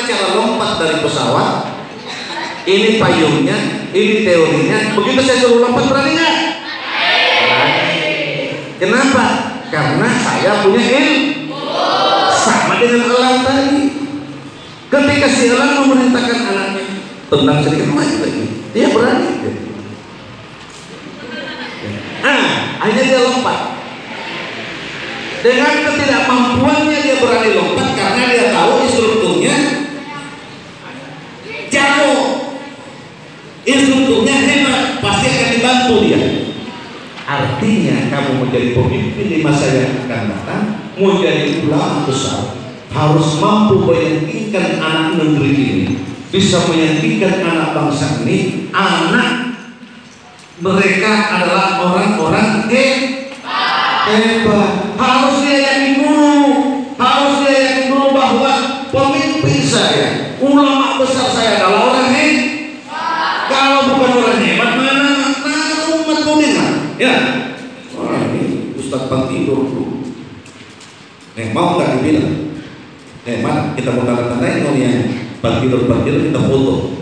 cara lompat dari pesawat. Ini payungnya, ini teorinya. Begitu saya suruh lompat, berani nggak? Kenapa? Karena saya punya ilmu. Sama dengan elang tadi. Ketika si elang memerintahkan anaknya tendang sedikit maju lagi, dia berani. Akhirnya dia lompat. Dengan ketidakmampuannya dia berani lompat karena dia tahu instrukturnya jago, instrukturnya hebat, pasti akan dibantu dia. Artinya kamu menjadi pemimpin di masa yang akan datang, menjadi ulama besar, harus mampu meyakinkan anak negeri ini, bisa meyakinkan anak bangsa ini, anak mereka adalah orang-orang hebat. Harus dia yakin dulu, harus dia yakin dulu bahwa pemimpin saya, ulama besar saya adalah orang hebat. Kalau bukan orang hebat, mana umat mendengar? Ya, wah ini Ustadz Pantidur tuh. Mau nggak dibilang? Mana kita mau tanda-tandain kalau yang Pantidur kita foto.